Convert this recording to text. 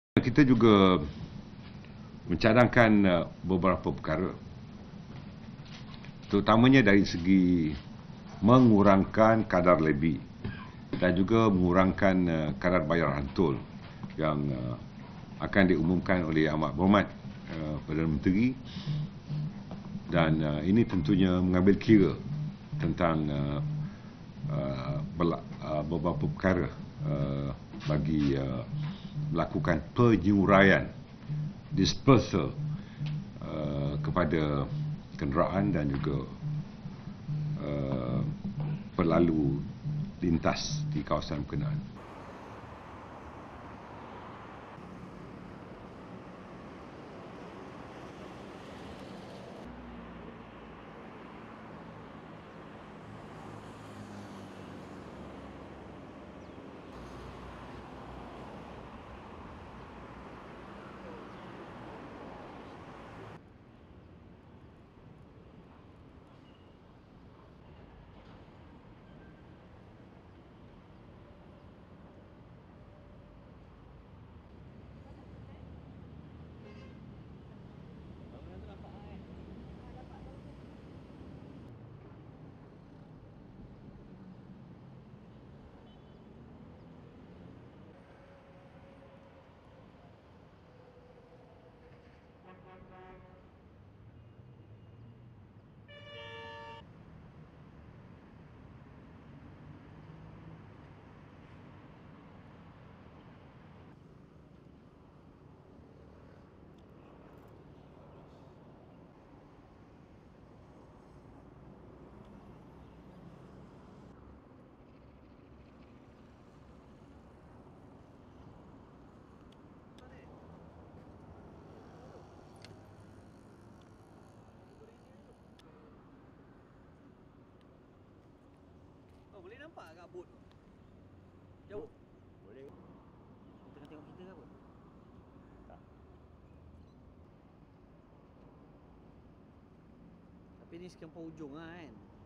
Kita juga mencadangkan beberapa perkara, terutamanya dari segi mengurangkan kadar levy dan juga mengurangkan kadar bayar hantul yang akan diumumkan oleh Amat Berhormat Perdana Menteri, dan ini tentunya mengambil kira tentang beberapa perkara bagi melakukan penyuraian disperse kepada kenderaan dan juga berlalu lintas di kawasan berkenaan. Boleh nampak kat bot tu? Jauh? Boleh. Tengah tengok kita ke apa? Tak. Tapi ni sekian ujung lah kan?